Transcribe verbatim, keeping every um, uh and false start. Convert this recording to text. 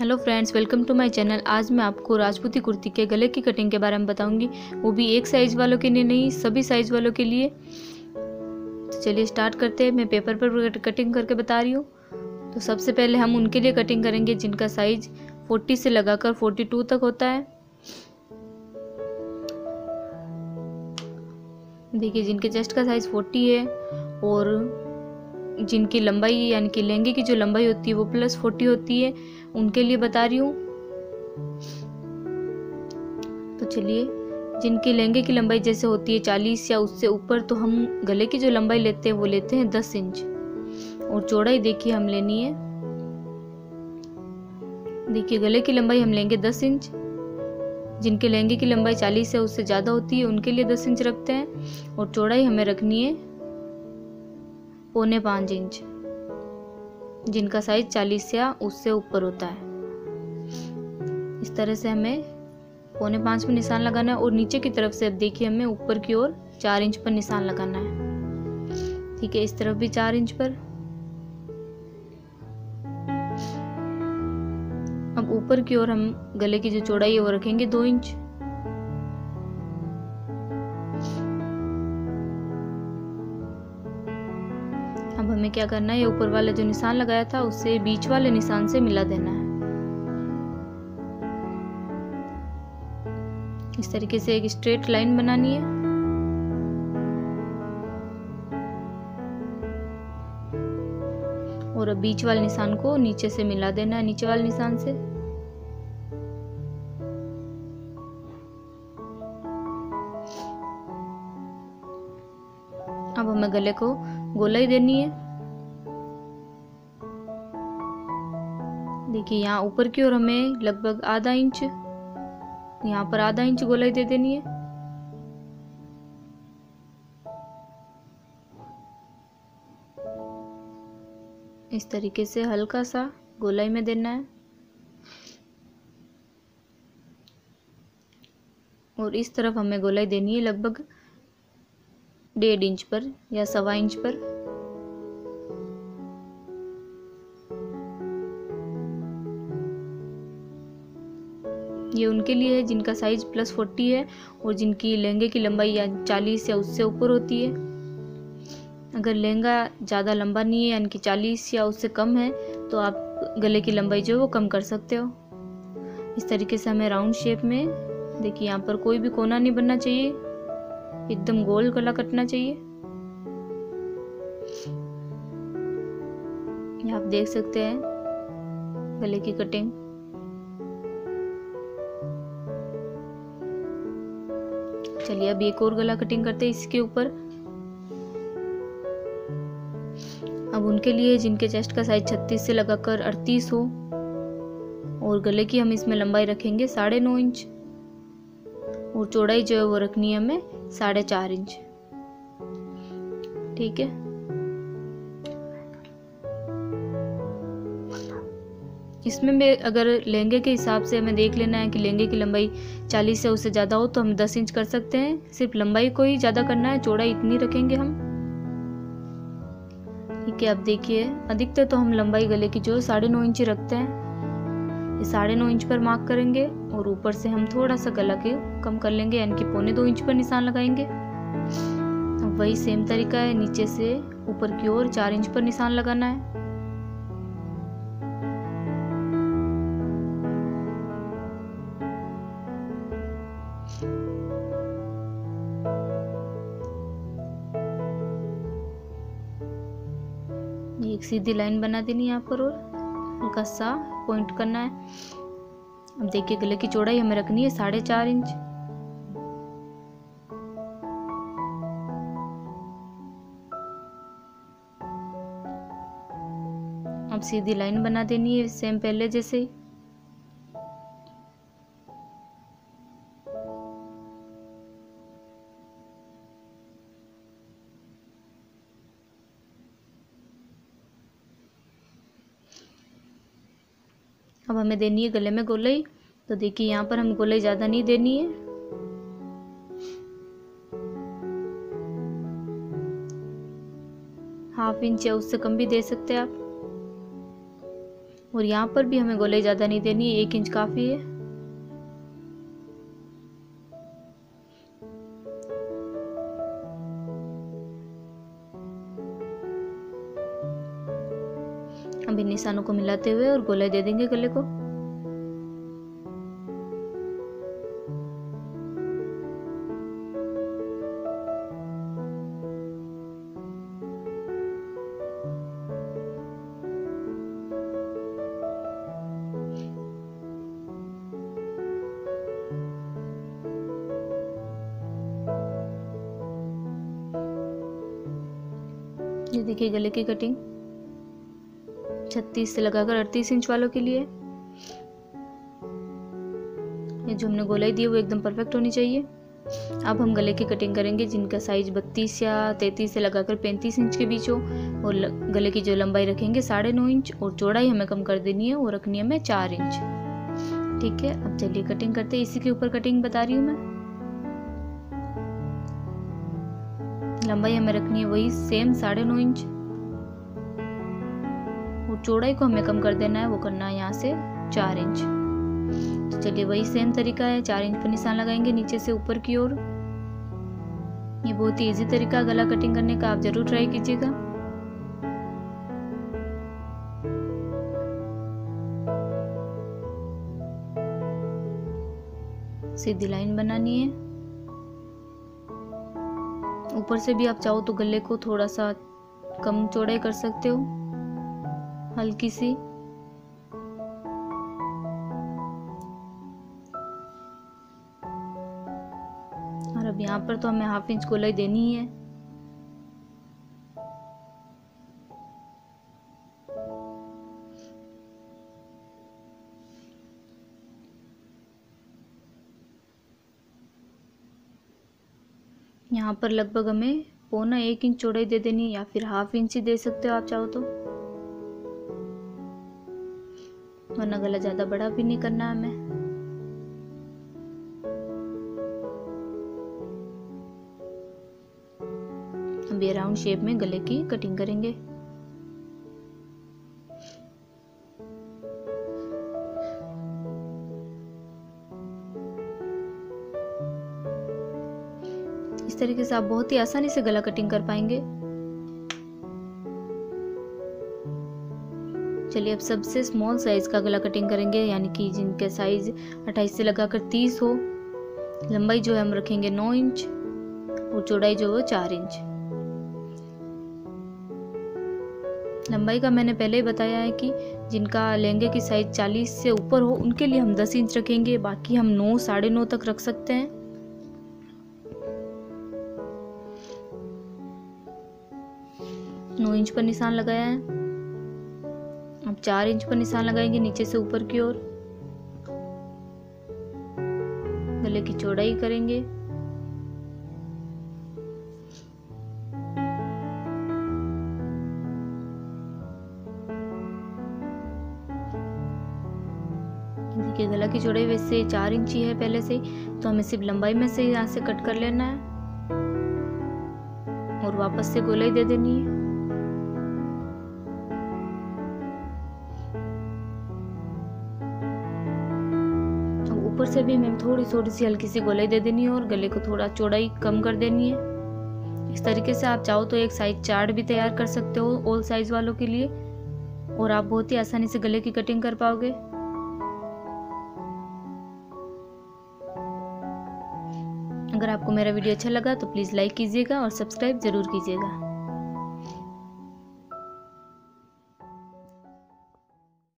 Hello friends, welcome to my channel. आज मैं आपको राजपूती कुर्ती के गले की कटिंग के बारे में बताऊंगी, वो भी एक साइज़ वालों के लिए नहीं, सभी साइज़ वालों के लिए। तो चलिए स्टार्ट करते हैं। मैं पेपर पर कटिंग करके बता रही हूँ। तो सबसे पहले हम उनके लिए कटिंग करेंगे जिनका साइज चालीस से लगाकर बयालीस तक होता है। देखिए, जिनके चेस्ट का साइज चालीस है और जिनकी लंबाई यानी कि लहंगे की जो लंबाई होती है वो प्लस चालीस होती है, उनके लिए बता रही हूँ। तो चलिए, जिनकी लहंगे की लंबाई जैसे होती है चालीस या उससे ऊपर, तो हम गले की जो लंबाई लेते हैं वो लेते हैं दस इंच और चौड़ाई देखिए हम लेनी है। देखिए, गले की लंबाई हम लेंगे दस इंच। जिनके लहंगे की लंबाई चालीस या उससे ज़्यादा होती है उनके लिए दस इंच रखते हैं और चौड़ाई हमें रखनी है पौने पाँच इंच, जिनका साइज चालीस या उससे ऊपर होता है। इस तरह से हमें पौने पाँच पर निशान लगाना है और नीचे की तरफ से अब देखिए हमें ऊपर की ओर चार इंच पर निशान लगाना है। ठीक है, इस तरफ भी चार इंच पर। अब ऊपर की ओर हम गले की जो चौड़ाई है वो रखेंगे दो इंच। अब हमें क्या करना है, ये ऊपर वाला जो निशान लगाया था उससे बीच वाले निशान से मिला देना है। इस तरीके से एक स्ट्रेट लाइन बनानी है। और अब बीच वाले निशान को नीचे से मिला देना है, नीचे वाले निशान से। अब हमें गले को गोलाई देनी है। देखिए, यहाँ ऊपर की ओर हमें लगभग आधा इंच, यहाँ पर आधा इंच गोलाई दे देनी है। इस तरीके से हल्का सा गोलाई में देना है और इस तरफ हमें गोलाई देनी है लगभग डेढ़ इंच पर या सवा इंच पर। ये उनके लिए है जिनका साइज प्लस चालीस है और जिनकी लहंगे की लंबाई या चालीस या उससे ऊपर होती है। अगर लहंगा ज़्यादा लंबा नहीं है यानी कि चालीस या उससे कम है तो आप गले की लंबाई जो है वो कम कर सकते हो। इस तरीके से हमें राउंड शेप में, देखिए यहाँ पर कोई भी कोना नहीं बनना चाहिए, एकदम गोल गला कटना चाहिए। ये आप देख सकते हैं गले की कटिंग। चलिए अब एक और गला कटिंग करते हैं इसके ऊपर। अब उनके लिए जिनके चेस्ट का साइज छत्तीस से लगाकर अड़तीस हो और गले की हम इसमें लंबाई रखेंगे साढ़े नौ इंच और चौड़ाई जो है वो रखनी है हमें साढ़े चार इंच। ठीक है, इसमें भी अगर लहंगे के हिसाब से हमें देख लेना है कि लहंगे की लंबाई चालीस से उससे ज़्यादा हो तो हम दस इंच कर सकते हैं। सिर्फ लंबाई को ही ज़्यादा करना है, चौड़ाई इतनी रखेंगे हम। ठीक है, अब देखिए अधिकतर तो हम लंबाई गले की जो साढ़े नौ इंच रखते हैं। ये साढ़े नौ इंच पर मार्क करेंगे और ऊपर से हम थोड़ा सा गला के कम कर लेंगे यानी कि पौने दो इंच पर निशान लगाएंगे। अब वही सेम तरीका है, नीचे से ऊपर की ओर चार इंच पर निशान लगाना है। एक सीधी लाइन बना देनी है यहाँ पर और हल्का सा पॉइंट करना है। अब देखिए गले की चौड़ाई हमें रखनी है साढ़े चार इंच। अब सीधी लाइन बना देनी है सेम पहले जैसे ही। अब हमें देनी है गले में गोलाई। तो देखिए यहाँ पर हम गोलाई ज़्यादा नहीं देनी है, हाफ इंच या उससे कम भी दे सकते हैं आप। और यहाँ पर भी हमें गोलाई ज़्यादा नहीं देनी है, एक इंच काफ़ी है। अब इन निशानों को मिलाते हुए और गोलाई दे देंगे गले को। ये देखिए गले की कटिंग छत्तीस से लगाकर अड़तीस इंच वालों के लिए। ये जो हमने गोलाई दी है वो एकदम परफेक्ट होनी चाहिए। अब हम गले की कटिंग करेंगे जिनका साइज बत्तीस या तैंतीस से लगाकर पैंतीस इंच के बीच हो, और गले की जो लंबाई रखेंगे साढ़े नौ इंच, और चौड़ाई हमें कम कर देनी है, वो रखनी है हमें चार इंच। ठीक है, अब चलिए कटिंग करते हैं। इसी के ऊपर कटिंग बता रही हूँ मैं। लंबाई हमें रखनी है वही सेम साढ़े नौ इंच, और चौड़ाई को हमें कम कर देना है, वो करना है यहाँ से चार इंच। तो चलिए वही सेम तरीका है, चार इंच पर निशान लगाएंगे नीचे से ऊपर की ओर। ये बहुत ही इजी तरीका गला कटिंग करने का, आप जरूर ट्राई कीजिएगा। सीधी लाइन बनानी है। ऊपर से भी आप चाहो तो गले को थोड़ा सा कम चौड़ाई कर सकते हो, हल्की सी। और अब यहाँ पर तो हमें हाफ इंच गोलाई देनी ही है। यहाँ पर लगभग हमें पौना एक इंच चौड़ाई दे देनी है, या फिर हाफ इंच ही दे सकते हो आप चाहो तो, वरना गला ज्यादा बड़ा भी नहीं करना है हमें। अब ये राउंड शेप में गले की कटिंग करेंगे। इस तरीके से आप बहुत ही आसानी से गला कटिंग कर पाएंगे। चलिए अब सबसे स्मॉल साइज का गला कटिंग करेंगे, यानी कि जिनके साइज अट्ठाईस से लगाकर तीस हो। लंबाई जो है हम रखेंगे नौ इंच, और चौड़ाई जो है चार इंच। लंबाई का मैंने पहले ही बताया है कि जिनका लहंगे की साइज चालीस से ऊपर हो उनके लिए हम दस इंच रखेंगे, बाकी हम नौ साढ़े नौ तक रख सकते हैं। नौ इंच पर निशान लगाया है। अब चार इंच पर निशान लगाएंगे नीचे से ऊपर की ओर। गले की चौड़ाई करेंगे। देखिए गला की चौड़ाई वैसे चार इंच ही है पहले से, तो हमें सिर्फ लंबाई में से यहाँ से कट कर लेना है और वापस से गोलाई दे देनी है। ऊपर से भी हमें थोड़ी थोड़ी सी हल्की सी गोलाई दे देनी है और गले को थोड़ा चौड़ाई कम कर देनी है। इस तरीके से आप चाहो तो एक साइज चार्ट भी तैयार कर सकते हो ऑल साइज वालों के लिए, और आप बहुत ही आसानी से गले की कटिंग कर पाओगे। अगर आपको मेरा वीडियो अच्छा लगा तो प्लीज़ लाइक कीजिएगा और सब्सक्राइब ज़रूर कीजिएगा।